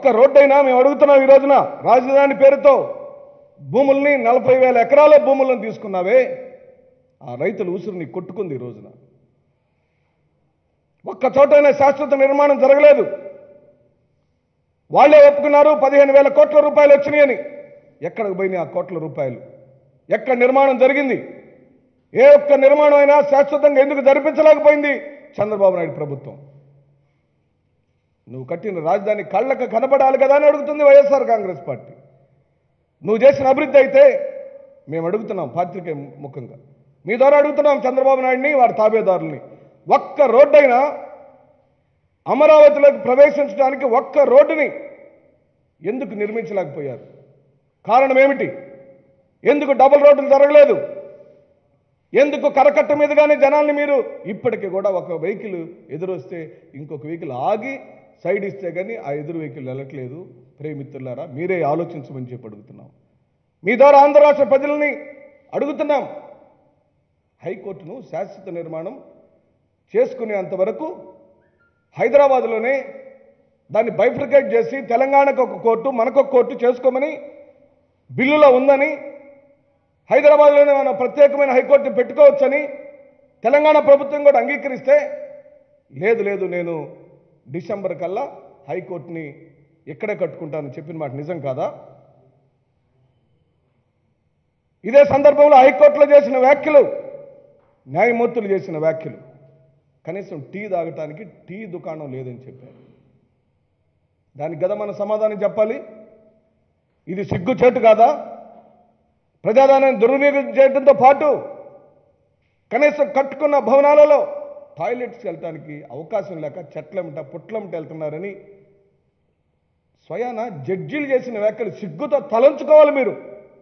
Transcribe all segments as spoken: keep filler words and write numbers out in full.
ఒక్క రోడ్డైనా మేము అడుగుతున్నాం ఈ రోజున రాజధాని పేరుతో భూముల్ని నలభై వేల ఎకరాల భూములను తీసుకున్నావే ఆ రైతుల ఉసురుని కొట్టుకుంది ఈ రోజున. ఒక్క చోటైనా శాశ్వత నిర్మాణం జరగలేదు. వాళ్ళే ఒప్పుకున్నారు పదిహేను వేల కోట్ల రూపాయలు వచ్చినాయని. ఎక్కడికి పోయినాయి ఆ కోట్ల రూపాయలు? ఎక్కడ నిర్మాణం జరిగింది? ఏ ఒక్క నిర్మాణం అయినా శాశ్వతంగా ఎందుకు జరిపించలేకపోయింది చంద్రబాబు నాయుడు ప్రభుత్వం? నువ్వు కట్టిన రాజధాని కళ్ళకు కనపడాలి కదా అని అడుగుతుంది వైఎస్ఆర్ కాంగ్రెస్ పార్టీ. నువ్వు చేసిన అభివృద్ధి అయితే మేము అడుగుతున్నాం పాత్రికేయ ముఖంగా, మీ ద్వారా అడుగుతున్నాం చంద్రబాబు నాయుడిని వారి తాబేదారుల్ని, ఒక్క రోడ్డైనా అమరావతిలోకి ప్రవేశించడానికి ఒక్క రోడ్డుని ఎందుకు నిర్మించలేకపోయారు? కారణం ఏమిటి? ఎందుకు డబుల్ రోడ్డులు జరగలేదు? ఎందుకు కరకట్ట మీదుగానే జనాల్ని మీరు ఇప్పటికీ కూడా ఒక వెహికల్ ఎదురొస్తే ఇంకొక వెహికల్ ఆగి సైడ్ ఇస్తే కానీ ఆ ఎదురు వెహికల్ వెళ్ళట్లేదు? ప్రేమిత్రులారా, మీరే ఆలోచించమని చెప్పి అడుగుతున్నాం. మీ ద్వారా ఆంధ్ర రాష్ట్ర ప్రజల్ని అడుగుతున్నాం. హైకోర్టును శాశ్వత నిర్మాణం చేసుకునేంతవరకు హైదరాబాద్లోనే దాన్ని బైఫ్రికేట్ చేసి తెలంగాణకు ఒక కోర్టు మనకొక కోర్టు చేసుకోమని బిల్లులో ఉందని, హైదరాబాద్లోనే మనం ప్రత్యేకమైన హైకోర్టుని పెట్టుకోవచ్చని తెలంగాణ ప్రభుత్వం కూడా అంగీకరిస్తే, లేదు లేదు నేను డిసెంబర్ కల్లా హైకోర్టుని ఇక్కడే కట్టుకుంటానని చెప్పిన మాట నిజం కాదా? ఇదే సందర్భంలో హైకోర్టులో చేసిన వ్యాఖ్యలు, న్యాయమూర్తులు చేసిన వ్యాఖ్యలు, కనీసం టీ తాగటానికి టీ దుకాణం లేదని చెప్పారు. దానికి కదా మనం సమాధానం చెప్పాలి. ఇది సిగ్గుచేటు కాదా? ప్రజాధనాన్ని దుర్వినియోగం చేయడంతో పాటు కనీసం కట్టుకున్న భవనాలలో టాయిలెట్స్కి వెళ్ళటానికి అవకాశం లేక చెట్లమిట పుట్లమిట వెళ్తున్నారని స్వయాన జడ్జీలు చేసిన వ్యాఖ్యలు సిగ్గుతో తలంచుకోవాలి మీరు.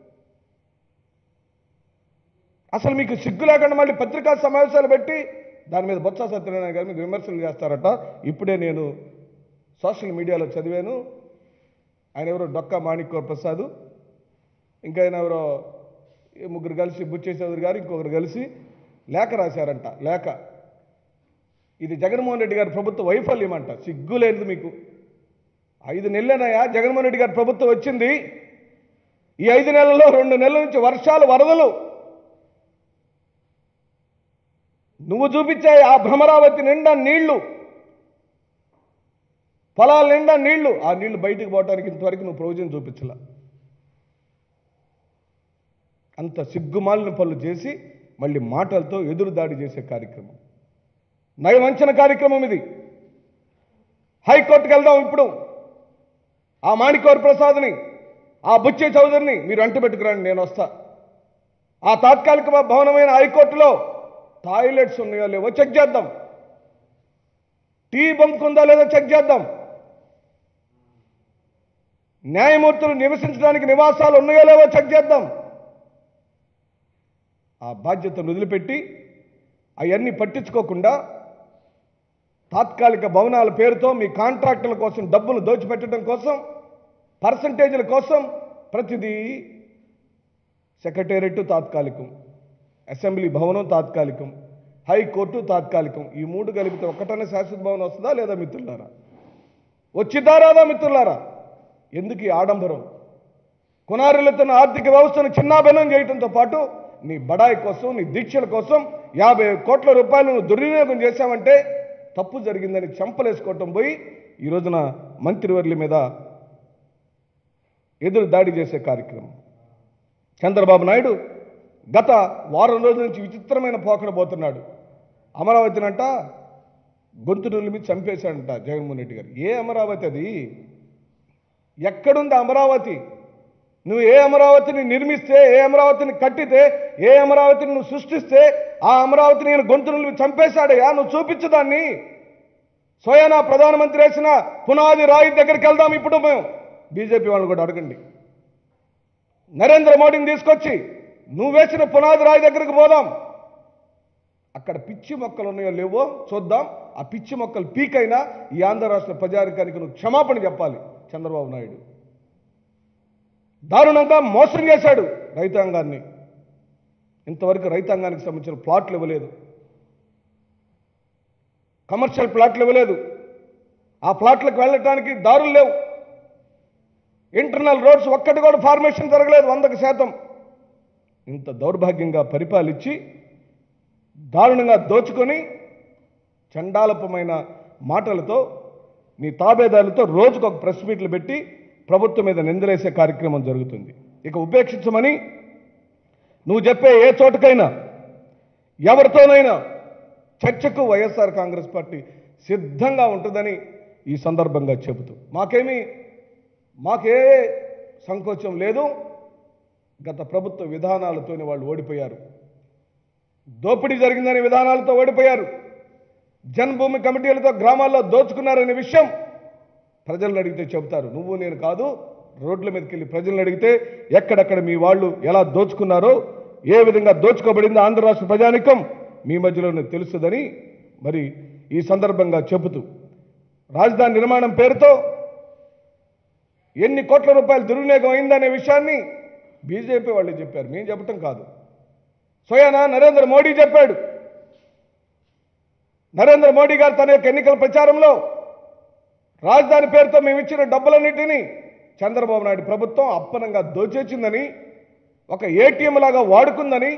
అసలు మీకు సిగ్గు లేకుండా మళ్ళీ పత్రికా సమావేశాలు పెట్టి దాని మీద బొత్స సత్యనారాయణ గారి మీద విమర్శలు చేస్తారట. ఇప్పుడే నేను సోషల్ మీడియాలో చదివాను. ఆయన ఎవరో డొక్కా మాణిక్య ప్రసాద్, ఇంకా ఆయన ఎవరో ముగ్గురు కలిసి బుచ్చే చౌదరి గారు ఇంకొకరు కలిసి లేఖ రాశారంట. లేఖ ఇది జగన్మోహన్ రెడ్డి గారి ప్రభుత్వ వైఫల్యం అంట. సిగ్గు లేదు మీకు. ఐదు నెలలనయా జగన్మోహన్ రెడ్డి గారి ప్రభుత్వం వచ్చింది. ఈ ఐదు నెలల్లో రెండు నెలల నుంచి వర్షాలు వరదలు నువ్వు చూపించే ఆ భ్రమరావతి నిండా నీళ్లు, పొలాల నిండా నీళ్లు, ఆ నీళ్లు బయటకు పోవడానికి ఇంతవరకు నువ్వు ప్రయోజనం చూపించలా. అంత సిగ్గుమాలిన పనులు చేసి మళ్ళీ మాటలతో ఎదురు దాడి చేసే కార్యక్రమం, నయవంచన కార్యక్రమం ఇది. హైకోర్టుకు వెళ్దాం ఇప్పుడు. ఆ మాణిక్య ప్రసాద్ని, ఆ బుచ్చే చౌదరిని మీరు అంటుపెట్టుకురండి, నేను వస్తా. ఆ తాత్కాలిక భవనమైన హైకోర్టులో టాయిలెట్స్ ఉన్నాయో లేవో చెక్ చేద్దాం. టీ బంక్ ఉందా లేదో చెక్ చేద్దాం. న్యాయమూర్తులు నివసించడానికి నివాసాలు ఉన్నాయో లేవో చెక్ చేద్దాం. ఆ బాధ్యతను వదిలిపెట్టి అవన్నీ పట్టించుకోకుండా తాత్కాలిక భవనాల పేరుతో మీ కాంట్రాక్టుల కోసం డబ్బులు దోచిపెట్టడం కోసం, పర్సంటేజీల కోసం ప్రతిదీ సెక్రటేరియట్ తాత్కాలికం, అసెంబ్లీ భవనం తాత్కాలికం, హైకోర్టు తాత్కాలికం. ఈ మూడు కలిపితే ఒక్కటనే శాశ్వత భవనం వస్తుందా లేదా మిత్రులారా? వచ్చిద్దా రాదా మిత్రులారా? ఎందుకు ఈ ఆడంబరం? కొనారిల్లుతున్న ఆర్థిక వ్యవస్థను చిన్నాభిన్నం చేయడంతో పాటు నీ బడాయి కోసం, నీ దీక్షల కోసం యాభై కోట్ల రూపాయలను దుర్వినియోగం చేశామంటే తప్పు జరిగిందని చెంపలేసుకోవటం పోయి ఈ రోజున మంత్రివర్యుల మీద ఎదురు దాడి చేసే కార్యక్రమం. చంద్రబాబు నాయుడు గత వారం రోజుల నుంచి విచిత్రమైన పోకడ పోతున్నాడు. అమరావతినంట గొంతు నులిమి చంపేశాడంట జగన్మోహన్ రెడ్డి గారు. ఏ అమరావతి అది? ఎక్కడుంది అమరావతి? నువ్వు ఏ అమరావతిని నిర్మిస్తే, ఏ అమరావతిని కట్టితే, ఏ అమరావతిని నువ్వు సృష్టిస్తే ఆ అమరావతిని నేను గొంతు నులిమి చంపేశాడయా. నువ్వు చూపించు దాన్ని. స్వయానా ప్రధానమంత్రి వేసిన పునాది రాయి దగ్గరికి వెళ్దాం ఇప్పుడు. మేము బీజేపీ వాళ్ళని కూడా అడగండి. నరేంద్ర మోడీని తీసుకొచ్చి నువ్వు వేసిన పునాది రాయి దగ్గరికి పోదాం. అక్కడ పిచ్చి మొక్కలు ఉన్నాయో లేవో చూద్దాం. ఆ పిచ్చి మొక్కలు పీకైనా ఈ ఆంధ్ర రాష్ట్ర ప్రజానికానికి నువ్వు క్షమాపణ చెప్పాలి. చంద్రబాబు నాయుడు దారుణంగా మోసం చేశాడు రైతాంగాన్ని. ఇంతవరకు రైతాంగానికి సంబంధించిన ప్లాట్లు ఇవ్వలేదు, కమర్షియల్ ప్లాట్లు ఇవ్వలేదు. ఆ ప్లాట్లకు వెళ్ళటానికి దారులు లేవు. ఇంటర్నల్ రోడ్స్ ఒక్కటి కూడా ఫార్మేషన్ జరగలేదు వందకు శాతం. ఇంత దౌర్భాగ్యంగా పరిపాలించి దారుణంగా దోచుకొని చండాలపమైన మాటలతో నీ తాబేదారులతో రోజుకు ఒక ప్రెస్ మీట్లు పెట్టి ప్రభుత్వం మీద నిందలేసే కార్యక్రమం జరుగుతుంది. ఇక ఉపేక్షించమని నువ్వు చెప్పే ఏ చోటుకైనా ఎవరితోనైనా చర్చకు వైఎస్ఆర్ కాంగ్రెస్ పార్టీ సిద్ధంగా ఉంటుందని ఈ సందర్భంగా చెబుతూ మాకేమీ మాకే సంకోచం లేదు. గత ప్రభుత్వ విధానాలతోనే వాళ్ళు ఓడిపోయారు. దోపిడీ జరిగిందనే విధానాలతో ఓడిపోయారు. జన్మభూమి కమిటీలతో గ్రామాల్లో దోచుకున్నారనే విషయం ప్రజలను అడిగితే చెబుతారు. నువ్వు నేను కాదు, రోడ్ల మీదకి వెళ్ళి ప్రజలను అడిగితే ఎక్కడెక్కడ మీ వాళ్ళు ఎలా దోచుకున్నారో, ఏ విధంగా దోచుకోబడిందో ఆంధ్ర రాష్ట్ర ప్రజానికం మీ మధ్యలోనే తెలుస్తుందని మరి ఈ సందర్భంగా చెబుతూ రాజధాని నిర్మాణం పేరుతో ఎన్ని కోట్ల రూపాయలు దుర్వినియోగం అయిందనే విషయాన్ని బీజేపీ వాళ్ళు చెప్పారు, మేము చెప్పటం కాదు. స్వయానా నరేంద్ర మోడీ చెప్పాడు. నరేంద్ర మోడీ గారు తన యొక్క ఎన్నికల ప్రచారంలో రాజధాని పేరుతో మేము ఇచ్చిన డబ్బులన్నింటినీ చంద్రబాబు నాయుడు ప్రభుత్వం అప్పనంగా దోచేసిందని, ఒక ఏటీఎం లాగా వాడుకుందని,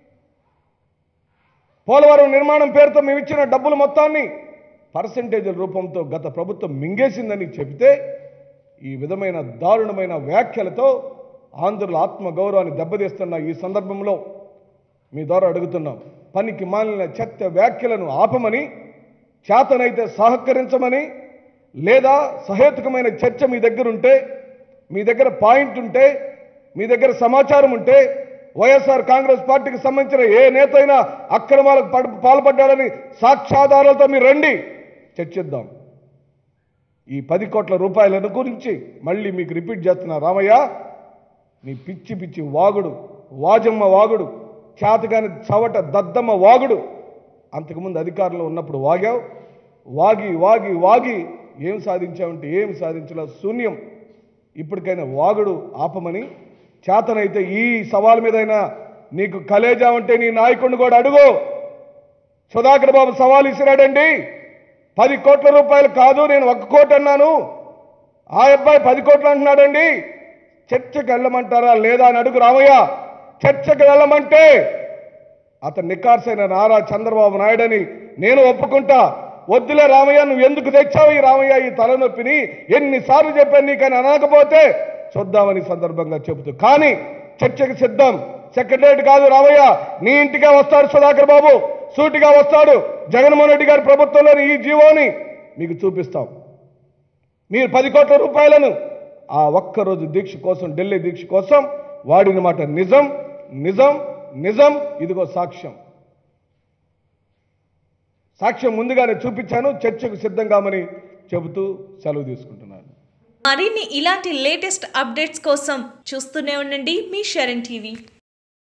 పోలవరం నిర్మాణం పేరుతో మేము ఇచ్చిన డబ్బుల మొత్తాన్ని పర్సెంటేజ్ల రూపంతో గత ప్రభుత్వం మింగేసిందని చెబితే ఈ విధమైన దారుణమైన వ్యాఖ్యలతో ఆంధ్రుల ఆత్మగౌరవాన్ని దెబ్బతీస్తున్న ఈ సందర్భంలో మీ ద్వారా అడుగుతున్నాం, పనికి మాలిన చెత్త వ్యాఖ్యలను ఆపమని, చేతనైతే సహకరించమని, లేదా సహేతుకమైన చర్చ మీ దగ్గర ఉంటే, మీ దగ్గర పాయింట్ ఉంటే, మీ దగ్గర సమాచారం ఉంటే, వైఎస్ఆర్ కాంగ్రెస్ పార్టీకి సంబంధించిన ఏ నేత అయినా అక్రమాలకు పాల్పడ్డాడని సాక్ష్యాధారాలతో మీరు రండి, చర్చిద్దాం. ఈ పది కోట్ల రూపాయలను గురించి మళ్ళీ మీకు రిపీట్ చేస్తున్నా, రామయ్య నీ పిచ్చి పిచ్చి వాగుడు, వాజమ్మ వాగుడు, చేతగాని చవట దద్దమ్మ వాగుడు అంతకుముందు అధికారంలో ఉన్నప్పుడు వాగావు. వాగి వాగి వాగి ఏం సాధించావంటే ఏం సాధించలే, శూన్యం. ఇప్పటికైనా వాగుడు ఆపమని, చేతనైతే ఈ సవాల్ మీదైనా నీకు కలేజా ఉంటే నీ నాయకుడిని కూడా అడుగు. సుధాకర్ బాబు సవాల్ ఇసిరాడండి, పది కోట్ల రూపాయలు కాదు నేను ఒక కోటి అన్నాను, ఆ అబ్బాయి పది కోట్లు అంటున్నాడండి, చర్చకు వెళ్ళమంటారా లేదా అని అడుగు రామయ్య. చర్చకు వెళ్ళమంటే అతను నికార్సైన నారా చంద్రబాబు నాయుడని నేను ఒప్పుకుంటా. వద్దులే రామయ్య, నువ్వు ఎందుకు తెచ్చావు ఈ రామయ్య ఈ తలనొప్పిని, ఎన్నిసార్లు చెప్పాను నీకని అనకపోతే చూద్దామని సందర్భంగా చెబుతూ, కానీ చర్చకు సిద్ధం. సెక్రటరేట్ కాదు రామయ్య, నీ ఇంటికే వస్తాడు సుధాకర్ బాబు, సూటిగా వస్తాడు. జగన్మోహన్ రెడ్డి గారి ప్రభుత్వంలోని ఈ జీవోని మీకు చూపిస్తాం. మీరు పది కోట్ల రూపాయలను ఆ ఒక్కరోజు దీక్ష కోసం, ఢిల్లీ దీక్ష కోసం వాడిన మాట నిజం నిజం నిజం. ఇదిగో సాక్ష్యం, సాక్ష్యం ముందుగానే చూపించాను. చర్చకు సిద్ధంగామని చెబుతూ సెలవు తీసుకుంటున్నాను. మరిన్ని ఇలాంటి లేటెస్ట్ అప్డేట్స్ కోసం చూస్తూనే ఉండండి మీ షారన్ టీవీ.